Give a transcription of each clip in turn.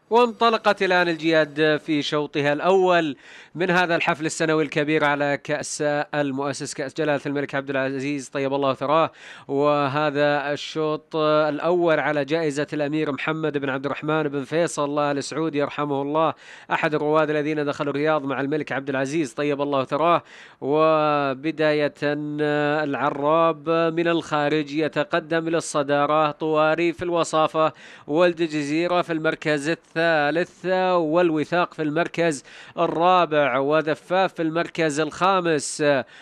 وانطلقت الآن الجياد في شوطها الأول من هذا الحفل السنوي الكبير على كأس المؤسس، كأس جلالة الملك عبد العزيز طيب الله ثراه. وهذا الشوط الأول على جائزة الأمير محمد بن عبد الرحمن بن فيصل آل سعود يرحمه الله، أحد الرواد الذين دخلوا الرياض مع الملك عبد العزيز طيب الله ثراه. وبداية العراب من الخارج يتقدم إلى الصدارة، طواري في الوصافة، ولد الجزيرة في المركز الثالث، والوثاق في المركز الرابع، وذفاف في المركز الخامس.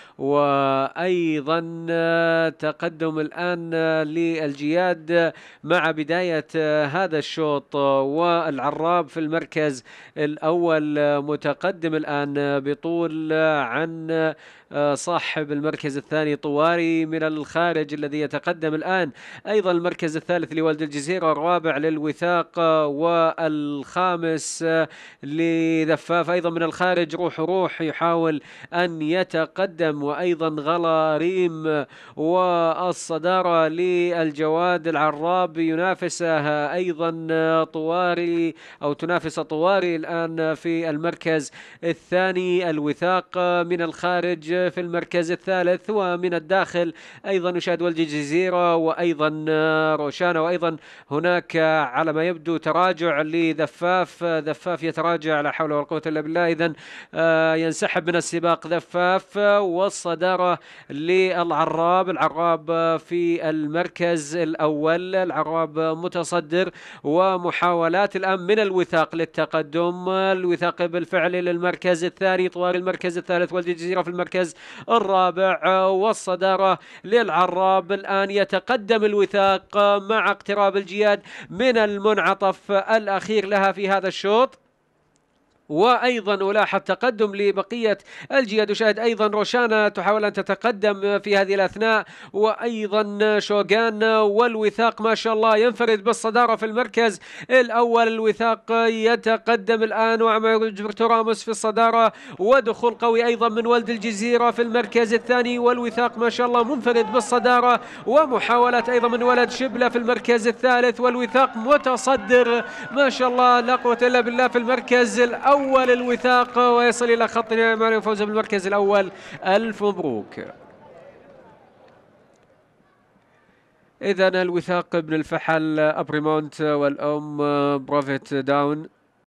وأيضا تقدم الآن للجياد مع بداية هذا الشوط، والعراب في المركز الأول متقدم الآن بطول عن صاحب المركز الثاني طواري من الخارج الذي يتقدم الآن. أيضا المركز الثالث لولد الجزيرة، الرابع للوثاق، والخامس لذفاف أيضا من الخارج روح يحاول أن يتقدم، وأيضا غلاريم. والصدارة للجواد العراب ينافسها أيضا طواري أو تنافس طواري الآن في المركز الثاني، الوثاق من الخارج في المركز الثالث، ومن الداخل أيضا نشاهد ولد الجزيرة وأيضا روشانا. وأيضا هناك على ما يبدو تراجع لذفاف، ذفاف يتراجع، لا حول ولا قوة إلا بالله. إذن ينسحب من السباق ذفاف، والصدارة للعراب، العراب في المركز الأول، العراب متصدر، ومحاولات الآن من الوثاق للتقدم، الوثاق بالفعل للمركز الثاني، طوال المركز الثالث، ولد الجزيرة في المركز الرابع، والصدارة للعراب. الآن يتقدم الوثاق مع اقتراب الجياد من المنعطف الأخير لها في هذا الشوط. وأيضا ألاحظ تقدم لبقية الجياد، وشاهد أيضا روشانا تحاول أن تتقدم في هذه الأثناء، وأيضا شوغان. والوثاق ما شاء الله ينفرد بالصدارة في المركز الأول، الوثاق يتقدم الآن ومع جبرتو راموس في الصدارة، ودخول قوي أيضا من ولد الجزيرة في المركز الثاني، والوثاق ما شاء الله منفرد بالصدارة، ومحاولات أيضا من ولد شبلة في المركز الثالث، والوثاق متصدر ما شاء الله لا قوة إلا بالله في المركز الأول الوثاق، ويصل إلى خط النهاية مع الفوز بالمركز الأول. ألف مبروك. إذن الوثاق بن الفحل أبريمونت والأم بروفيت داون.